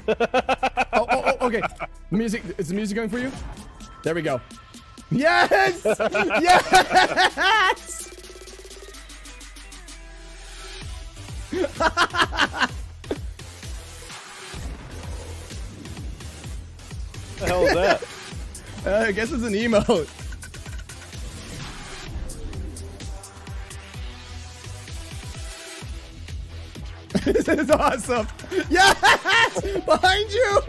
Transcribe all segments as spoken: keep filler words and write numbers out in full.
oh, oh, oh, okay. The music, is the music going for you? There we go. Yes! Yes! What the hell is that? Uh, I guess it's an emote. This is awesome. Yes! Behind you!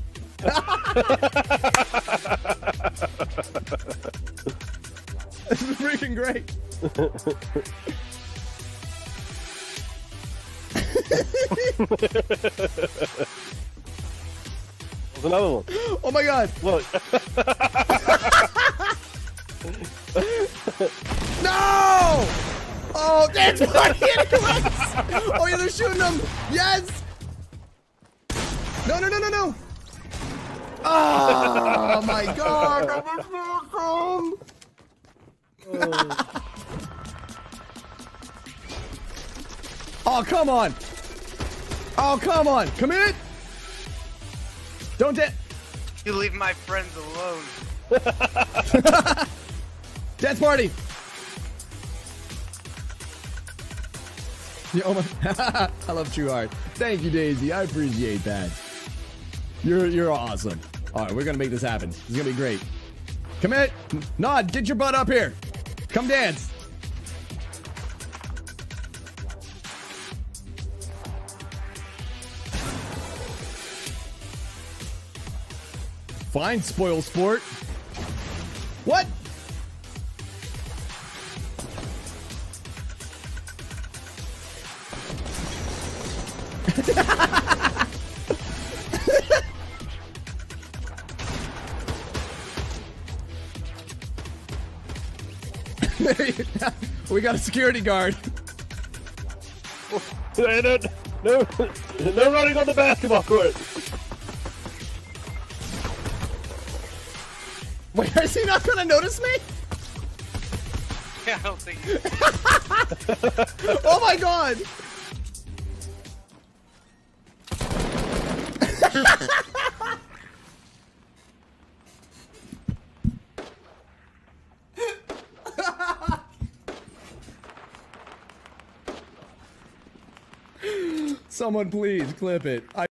This is freaking great. There's another one. Oh my god. Look. No! Oh, that's funny anyways! Oh yeah, they're shooting them! Yes! No, no, no, no, no! Oh my god, that was awesome! Oh, come on! Oh, come on! Commit! Don't de- You leave my friends alone. Dance party! Yeah, oh my, I love True Heart. Thank you, Daisy. I appreciate that. You're you're awesome. All right, we're gonna make this happen. This is gonna be great. Commit. Nod, get your butt up here. Come dance. Fine, spoil sport. What? We got a security guard. No, no, no, no running on the basketball court. Wait, is he not gonna notice me? Yeah, I don't think you. Oh my god! Someone please clip it. I